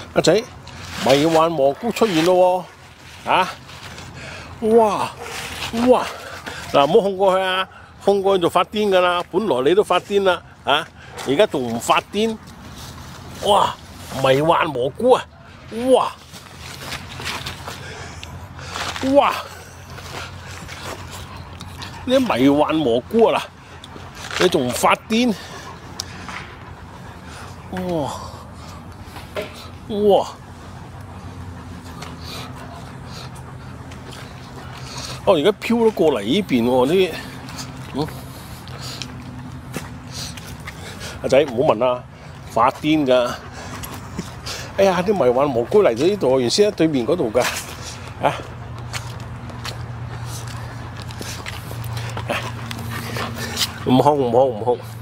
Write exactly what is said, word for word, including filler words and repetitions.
阿仔，迷幻蘑菇出現咯喎！啊！哇哇！嗱，唔好控過去啊！控過去就發癲㗎啦！本來你都發癲啦，啊！而家仲唔發癲？哇！迷幻蘑菇啊！哇！哇！呢啲迷幻蘑菇啊嗱，你仲唔發癲？哇！哇！哦，而家飄咗過嚟呢邊喎啲，嗯，阿仔唔好問啦，發癲㗎！哎呀，啲迷幻蘑菇嚟咗呢度，原先喺對面嗰度㗎，啊！唔控唔控唔控！